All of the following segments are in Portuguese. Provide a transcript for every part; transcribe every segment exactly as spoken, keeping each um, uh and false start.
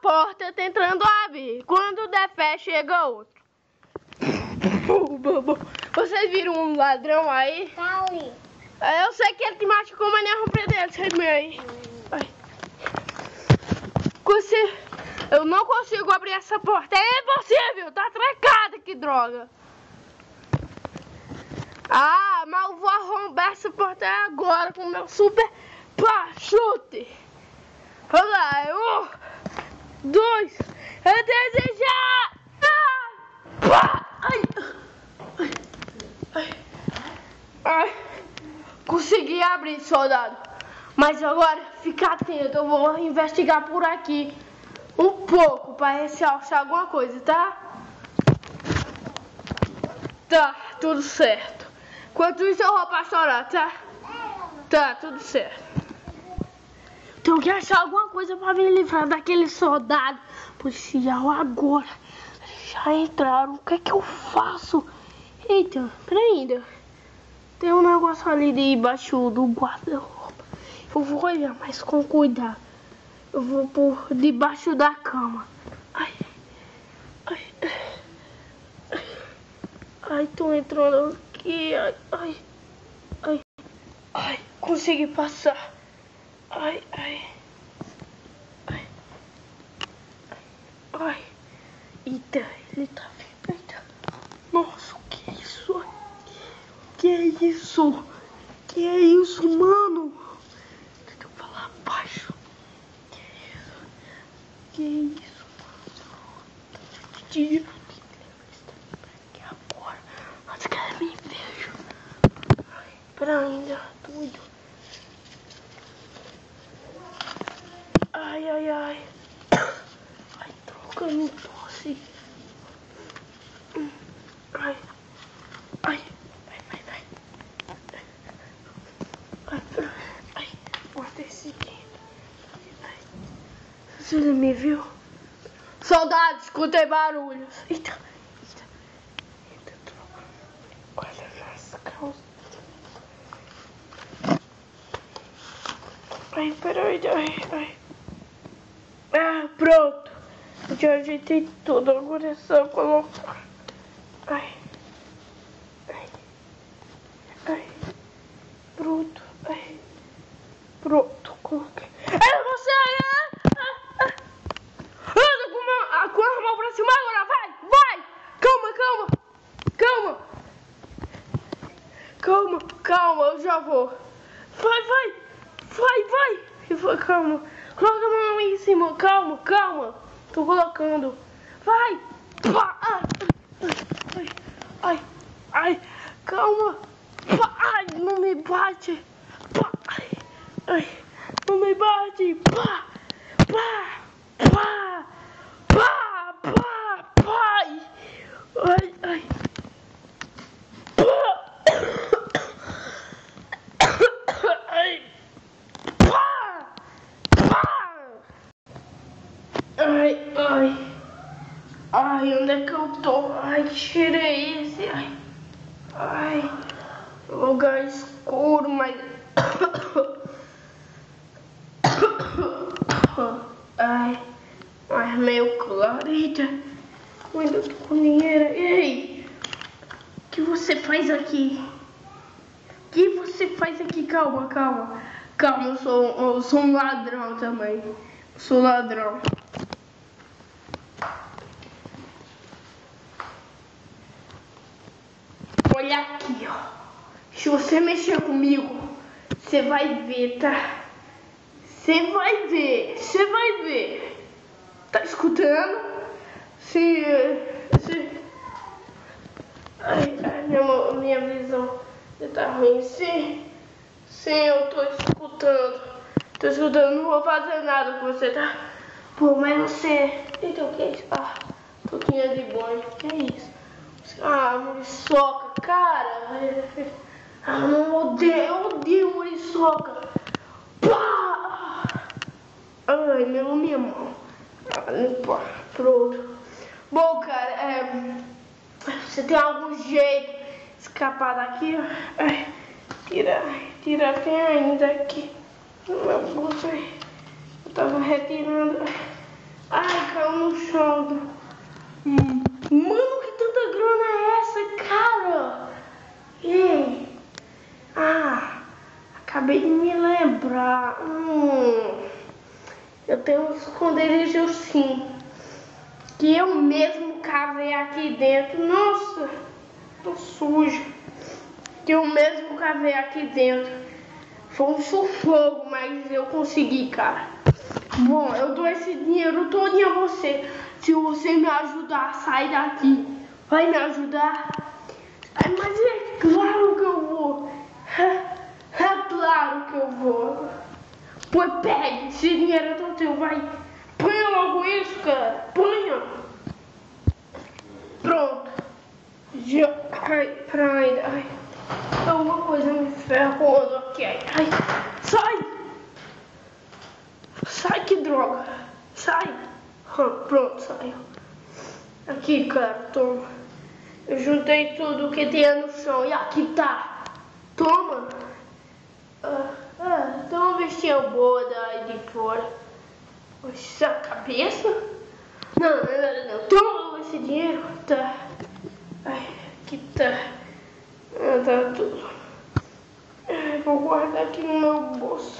porta tentando abrir. Quando der fé, chega outro. Vocês viram um ladrão aí? Tá ali. Eu sei que ele te machucou, mas nem romper dele. Sai do meio aí. Ai. Consigo. Eu não consigo abrir essa porta. É impossível. Tá trancada, que droga. Ah, mas eu vou arrombar essa porta agora com o meu super pá, chute. Vamos lá. Um, dois, eu desejar. Ah, pá. Ai. Ai. Ai. Ai. Consegui abrir, soldado. Mas agora, fica atento. Eu vou investigar por aqui um pouco para ver se achar alguma coisa, tá? Tá, tudo certo. Enquanto isso, eu vou pastorar, tá? Tá, tudo certo. Tenho que achar alguma coisa para me livrar daquele soldado policial agora. Já entraram. O que é que eu faço? Eita, peraí ainda. Tem um negócio ali debaixo do guarda-roupa. Eu vou olhar, mas com cuidado. Eu vou por debaixo da cama. Ai, ai, ai, ai, tô entrando aqui. Ai, ai, ai, ai, consegui passar. Ai, ai, ai, ai. Eita, ele tá vindo. Eita. Nossa, o que é isso? Que é isso? Que é isso, mano? Deixa eu falar baixo. Que é isso? Que é isso, mano? Tira aqui agora. Antes que ela me veja. Ai, pera ainda, doido. Ai, ai, ai. Ai, troca, não tosse. Ai, ai. Você me viu? Soldado, escutei barulhos. Eita, eita, eita, droga. Olha essa calça. Ai, peraí, ai, ai. Ah, pronto. Eu já ajeitei tudo, agora é só colocar. Ai, ai, ai. Pronto, ai. Pronto, coloquei. É você aí! Com a mão pra cima agora, vai, vai! Calma, calma, calma, calma, calma, eu já vou. Vai, vai, vai, vai, calma. Coloca a mão aí em cima, calma, calma. Tô colocando. Vai, pá, ai, ai, ai, calma. Pá, ai, não me bate. Pá, ai, ai, não me bate. Pá, pá, pá. Pá, pá, pai! Ai, ai! Pá! Ai! Pá! Pá! Ai, ai! Ai, onde é que eu tô? Ai, que cheiro é esse? Ai! Ai! Lugar escuro, mas... Ai! Mas meio claro, eita, ainda tô com dinheiro. Ei, o que você faz aqui? O que você faz aqui? Calma, calma, calma, eu sou, eu sou um ladrão também, eu sou ladrão. Olha aqui, ó, se você mexer comigo, você vai ver, tá? Você vai ver, você vai ver. Tá escutando? Se, se... Ai, ai, minha, minha visão tá ruim. Sim, sim, eu tô escutando. Tô escutando, não vou fazer nada com você, tá? Pô, mas você... Então, o que é isso? Ah, toquinha de banho. Que é isso? Ah, muriçoca, cara. Ah, não odeio, eu odeio muriçoca. Pá! Ai, meu, minha mão. Limpa, pronto. Bom, cara, é, você tem algum jeito de escapar daqui? Ai, tira, tira até ainda aqui no meu bolso. Eu tava retirando. Ai, no chão. Hum. Mano, que tanta grana é essa, cara? Ei. Ah, acabei de me lembrar. Hum. Eu tenho um esconderijo sim. Que eu mesmo cavei aqui dentro. Nossa, tô sujo. Que eu mesmo cavei aqui dentro. Foi um sufoco, mas eu consegui, cara. Bom, eu dou esse dinheiro todo a você. Se você me ajudar a sair daqui. Vai me ajudar? Ai, mas é claro que eu vou. É, é claro que eu vou. Pois pegue, esse dinheiro é todo teu, vai. Põe logo isso, cara. Põe. Pronto. Já. Ai, peraí. Ai. Alguma coisa me ferrou aqui. Ai. Sai! Sai, que droga. Sai. Hum, pronto, saiu. Aqui, cara, toma. Eu juntei tudo que tinha no chão. E aqui tá. Toma. Ah, ah, tem uma vestinha boa daí de fora. Essa cabeça? Não, não, não, não. Toma esse dinheiro. Tá. Ai, aqui tá. Ah, tá tudo. Ai, vou guardar aqui no meu bolso.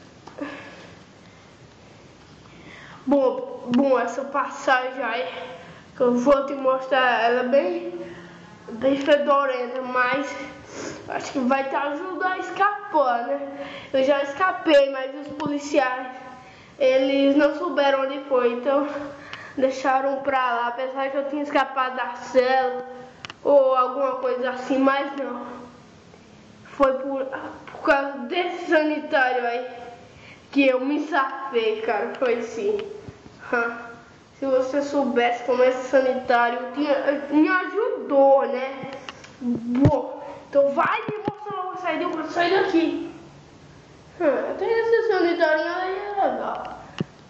Bom, bom, essa passagem aí, que eu vou te mostrar, ela é bem, bem fedorenta, mas acho que vai te ajudar a escapar, né? Eu já escapei, mas os policiais, eles não souberam onde foi, então deixaram pra lá, apesar que eu tinha escapado da cela ou alguma coisa assim, mas não. Foi por, por causa desse sanitário aí que eu me safei, cara, foi sim. Se você soubesse como esse sanitário tinha, me ajudou, né? Bom, então vai me mostrar logo, sai daqui, sai daqui. Ah, tem esse sanitário aí, é legal.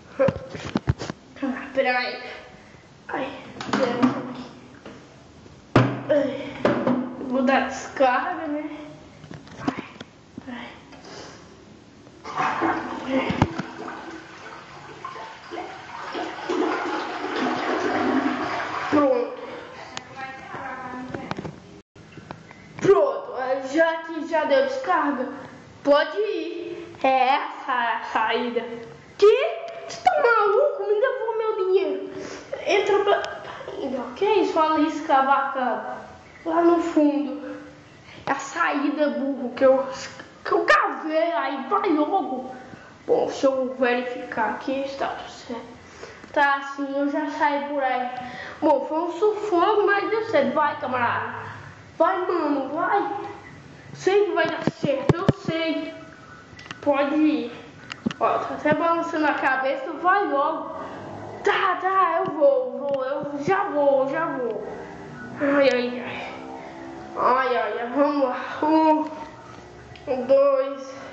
Ah, peraí. Ai, peraí. Vou dar descarga, né? Ai, peraí. Ai. Pronto. Pronto, já que já deu descarga, pode ir. É essa a saída. Que? Você tá maluco? Me devolve meu dinheiro. Entra pra... O que é isso? Ali escavacada. Lá no fundo. É a saída, burro, que eu, que eu cavei. Aí vai logo. Bom, se eu verificar aqui, está tudo certo. Tá assim, eu já saí por aí. Bom, foi um sufoco, mas deu certo. Vai, camarada. Vai, mano, vai. Sei que vai dar certo, eu sei. Pode ir. Ó, tá até balançando a cabeça, vai logo. Tá, tá, eu vou, vou, eu já vou, já vou. Ai, ai, ai. Ai, ai, ai, vamos lá. Um, um dois...